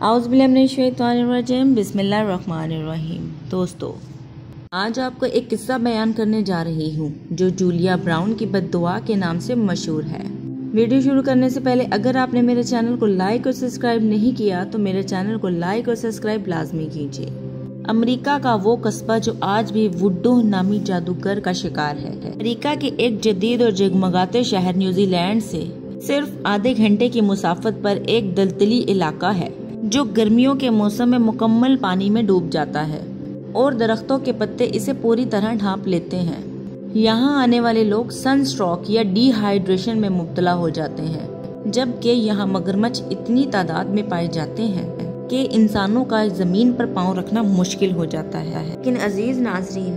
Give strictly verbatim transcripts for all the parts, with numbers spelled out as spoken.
आउज़ुबिल्लाहिमिनश्शैतानिर्रजीम बिस्मिल्लाहिर्रहमानिर्रहीम। दोस्तों, आज आपको एक किस्सा बयान करने जा रही हूँ जो जूलिया ब्राउन की बद्दुआ के नाम से मशहूर है। वीडियो शुरू करने से पहले अगर आपने मेरे चैनल को लाइक और सब्सक्राइब नहीं किया तो मेरे चैनल को लाइक और सब्सक्राइब लाजमी कीजिए। अमेरिका का वो कस्बा जो आज भी वुडो नामी जादूगर का शिकार है। अमेरिका के एक जदीद और जगमगाते शहर न्यूजीलैंड से सिर्फ आधे घंटे की मुसाफत पर एक दलदली इलाका है जो गर्मियों के मौसम में मुकम्मल पानी में डूब जाता है और दरख्तों के पत्ते इसे पूरी तरह ढांप लेते हैं। यहाँ आने वाले लोग सनस्ट्रोक या डिहाइड्रेशन में मुब्तला हो जाते हैं, जबकि यहाँ मगरमच्छ इतनी तादाद में पाए जाते हैं कि इंसानों का जमीन पर पांव रखना मुश्किल हो जाता है। लेकिन अजीज नाजरीन,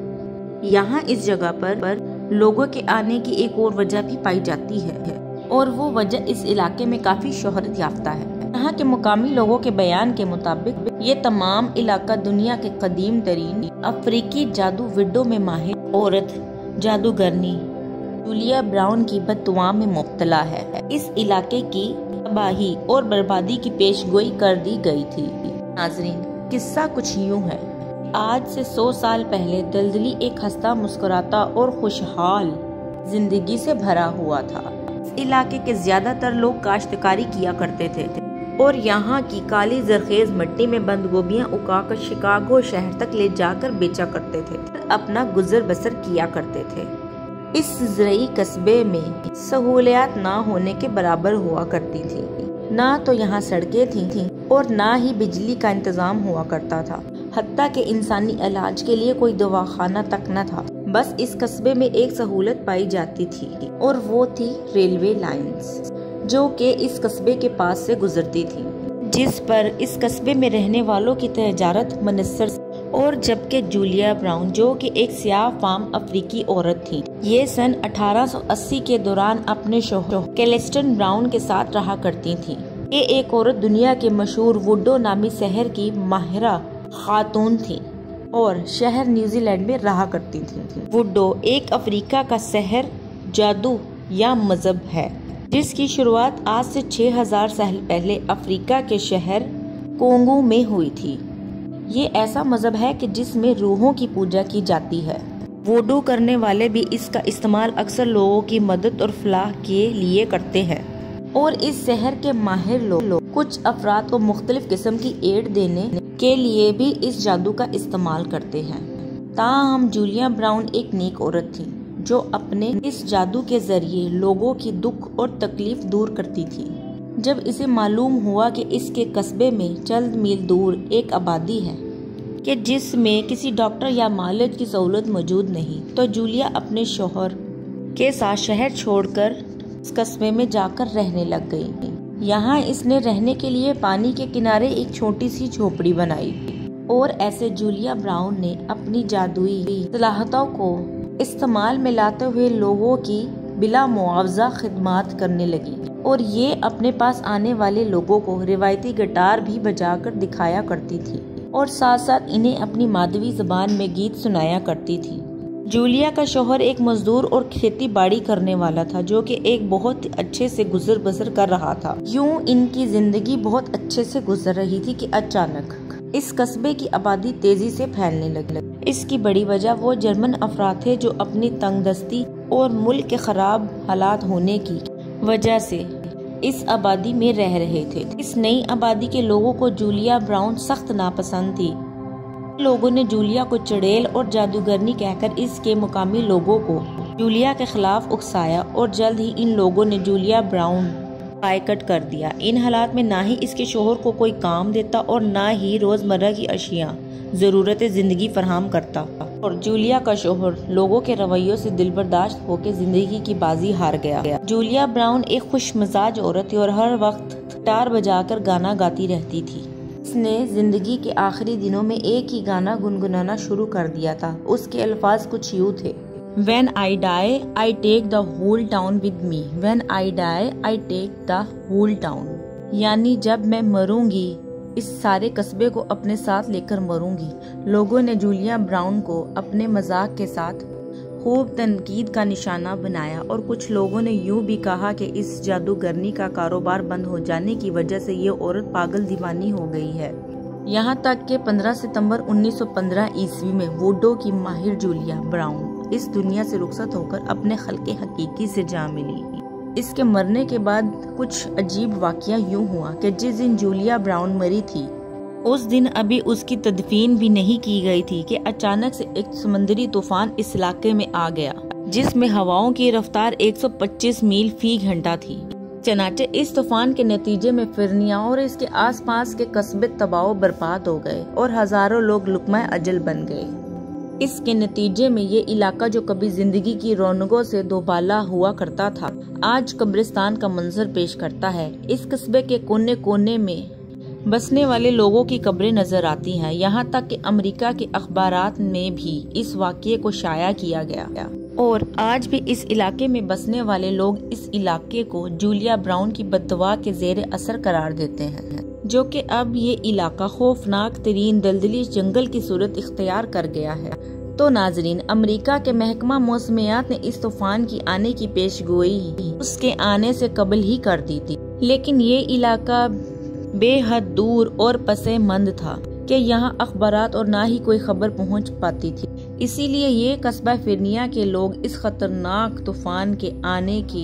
यहाँ इस जगह पर, पर लोगों के आने की एक और वजह भी पाई जाती है और वो वजह इस इलाके में काफी शोहरत याफ्ता है। यहाँ के मुकामी लोगों के बयान के मुताबिक ये तमाम इलाका दुनिया के कदीम तरीन अफ्रीकी जादू विडो में माहिर औरत जादूगरनी जूलिया ब्राउन की बद्दुआ में मुब्तला है। इस इलाके की तबाही और बर्बादी की पेशगोई कर दी गई थी। नाजरीन, किस्सा कुछ यूँ है। आज से सौ साल पहले दलदली एक हंसता मुस्कुराता और खुशहाल जिंदगी से भरा हुआ था। इस इलाके के ज्यादातर लोग काश्तकारी किया करते थे और यहाँ की काली जरखेज मिट्टी में बंद गोभियाँ उगाकर शिकागो शहर तक ले जाकर बेचा करते थे, अपना गुजर बसर किया करते थे। इस ज़रई कस्बे में सहूलियात ना होने के बराबर हुआ करती थी। ना तो यहाँ सड़कें थी, थी और ना ही बिजली का इंतजाम हुआ करता था। हत्ता के इंसानी इलाज के लिए कोई दवाखाना तक न था। बस इस कस्बे में एक सहूलत पाई जाती थी और वो थी रेलवे लाइंस, जो कि इस कस्बे के पास से गुजरती थी, जिस पर इस कस्बे में रहने वालों की तजारत मुनस्सर। और जबकि जूलिया ब्राउन, जो कि एक सियाह फाम अफ्रीकी औरत थी, ये सन अठारह सौ अस्सी के दौरान अपने शोहर कैलिस्टन ब्राउन के साथ रहा करती थी। ये एक औरत दुनिया के मशहूर वुडो नामी शहर की माहिरा खातून थी और शहर न्यूजीलैंड में रहा करती थी। वुडो एक अफ्रीका का शहर, जादू या मजहब है जिसकी शुरुआत आज से छह हजार साल पहले अफ्रीका के शहर कोंगो में हुई थी। ये ऐसा मजहब है कि जिसमें रूहों की पूजा की जाती है। वुडो करने वाले भी इसका इस्तेमाल अक्सर लोगों की मदद और फलाह के लिए करते हैं और इस शहर के माहिर लोग कुछ अफराद को मुख्तलिफ किस्म की एड देने के लिए भी इस जादू का इस्तेमाल करते हैं। ताहम जूलिया ब्राउन एक नेक औरत थी जो अपने इस जादू के जरिए लोगों की दुख और तकलीफ दूर करती थी। जब इसे मालूम हुआ कि इसके कस्बे में चंद मील दूर एक आबादी है कि जिसमें किसी डॉक्टर या मालिक की सहूलत मौजूद नहीं, तो जूलिया अपने शौहर के साथ शहर छोड़कर इस कस्बे में जाकर रहने लग गई। यहाँ इसने रहने के लिए पानी के किनारे एक छोटी सी झोपड़ी बनाई और ऐसे जूलिया ब्राउन ने अपनी जादुई सलाहतों को इस्तेमाल में लाते हुए लोगों की बिला मुआवजा खिदमत करने लगी और ये अपने पास आने वाले लोगों को रिवायती गिटार भी बजाकर दिखाया करती थी और साथ साथ इन्हें अपनी मादवी जबान में गीत सुनाया करती थी। जूलिया का शौहर एक मजदूर और खेती बाड़ी करने वाला था जो कि एक बहुत अच्छे से गुजर बसर कर रहा था। यूं इनकी जिंदगी बहुत अच्छे से गुजर रही थी कि अचानक इस कस्बे की आबादी तेजी से फैलने लगी। इसकी बड़ी वजह वो जर्मन अफराद थे जो अपनी तंगदस्ती और मुल्क के खराब हालात होने की वजह से इस आबादी में रह रहे थे। इस नई आबादी के लोगों को जूलिया ब्राउन सख्त नापसंद थी। लोगों ने जूलिया को चुड़ैल और जादूगरनी कहकर इसके मुकामी लोगों को जूलिया के खिलाफ उकसाया और जल्द ही इन लोगों ने जूलिया ब्राउन बायकट कर दिया। इन हालात में ना ही इसके शोहर को कोई काम देता और ना ही रोजमर्रा की अशिया जरूरत जिंदगी फराहम करता और जूलिया का शोहर लोगों के रवैयों से दिलबर्दाश्त होकर जिंदगी की बाजी हार गया। जूलिया ब्राउन एक खुश मिजाज औरत थी और हर वक्त गिटार बजाकर गाना गाती रहती थी। इसने जिंदगी के आखिरी दिनों में एक ही गाना गुनगुनाना शुरू कर दिया था। उसके अल्फाज कुछ यूं थे: When I die, I take the whole town with me. When I die, I take the whole town. यानी जब मैं मरूंगी इस सारे कस्बे को अपने साथ लेकर मरूंगी। लोगों ने जूलिया ब्राउन को अपने मजाक के साथ खूब तनकीद का निशाना बनाया और कुछ लोगों ने यूं भी कहा कि इस जादूगरनी का कारोबार बंद हो जाने की वजह से ये औरत पागल दीवानी हो गई है। यहाँ तक कि पंद्रह सितंबर उन्नीस सौ पंद्रह ईस्वी में वूडो की माहिर जूलिया ब्राउन इस दुनिया से रुखसत होकर अपने खल्के हकीकी से जा मिली। इसके मरने के बाद कुछ अजीब वाकया यूं हुआ कि जिस दिन जूलिया ब्राउन मरी थी उस दिन अभी उसकी तदफीन भी नहीं की गई थी कि अचानक से एक समुद्री तूफान इस इलाके में आ गया, जिसमें हवाओं की रफ्तार एक सौ पच्चीस मील फी घंटा थी। चनाचे इस तूफान के नतीजे में फिरनिया और इसके आसपास के कस्बे तबाह बर्बाद हो गए और हजारों लोग लुकमा अजल बन गए। इसके नतीजे में ये इलाका जो कभी जिंदगी की रौनकों से दोबाला हुआ करता था, आज कब्रिस्तान का मंजर पेश करता है। इस कस्बे के कोने कोने में बसने वाले लोगों की कब्रें नजर आती हैं। यहाँ तक कि अमेरिका के अखबारात में भी इस वाक़ये को शाया किया गया और आज भी इस इलाके में बसने वाले लोग इस इलाके को जूलिया ब्राउन की बददुआ के जेर असर करार देते हैं, जो कि अब ये इलाका खौफनाक तरीन दलदली जंगल की सूरत इख्तियार कर गया है। तो नाजरीन, अमेरिका के महकमा मौसमियात ने इस तूफान की आने की पेशगोई उसके आने से कबल ही कर दी थी, लेकिन ये इलाका बेहद दूर और पसेमंद था कि यहाँ अखबारात और ना ही कोई खबर पहुँच पाती थी। इसीलिए ये कस्बा फिरनिया के लोग इस खतरनाक तूफान के आने की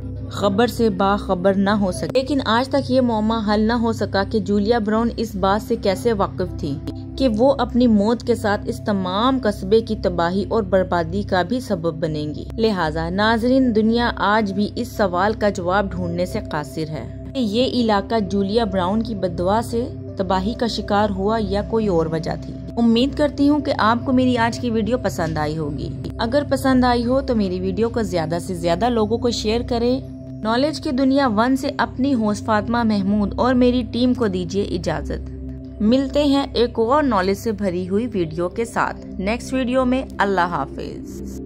खबर से बाखबर न हो सके। लेकिन आज तक ये मौमा हल न हो सका कि जूलिया ब्राउन इस बात से कैसे वाकिफ थी कि वो अपनी मौत के साथ इस तमाम कस्बे की तबाही और बर्बादी का भी सबब बनेंगी। लिहाजा नाजरीन, दुनिया आज भी इस सवाल का जवाब ढूंढने से कासिर है कि ये इलाका जूलिया ब्राउन की बददुआ से तबाही का शिकार हुआ या कोई और वजह थी। उम्मीद करती हूँ कि आपको मेरी आज की वीडियो पसंद आई होगी। अगर पसंद आई हो तो मेरी वीडियो को ज्यादा से ज्यादा लोगों को शेयर करें। नॉलेज की दुनिया वन से अपनी होस्ट फातिमा महमूद और मेरी टीम को दीजिए इजाजत। मिलते हैं एक और नॉलेज से भरी हुई वीडियो के साथ नेक्स्ट वीडियो में। अल्लाह हाफिज।